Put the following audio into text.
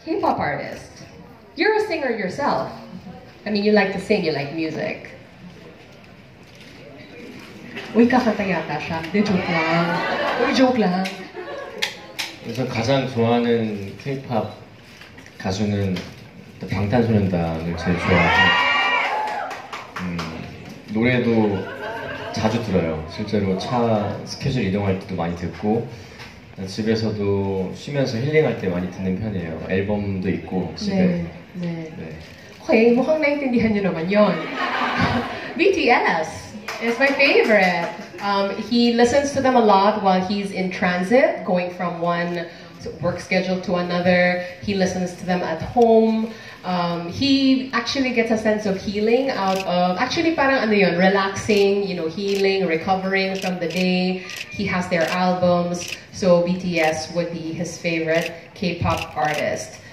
K-pop artist. You're a singer yourself. I mean, you like to sing, you like music. Uy, kakanta yata siya. De, joke lang. Uy, joke lang. 그래서 가장 좋아하는 K-pop 가수는 방탄소년단을 제일 좋아하고 노래도 자주 들어요. 실제로 차 스케줄 이동할 때도 많이 듣고 집에서도 쉬면서 힐링할 때 많이 듣는 편이에요. 앨범도 있고 집에. 네. Okay, mukhang naintindihan niyo naman yon. BTS is my favorite. He listens to them a lot while he's in transit, going from one work schedule to another. He listens to them at home. He actually gets a sense of healing out of, actually parang ano yun, relaxing, you know, healing, recovering from the day. He has their albums, so BTS would be his favorite K-pop artist.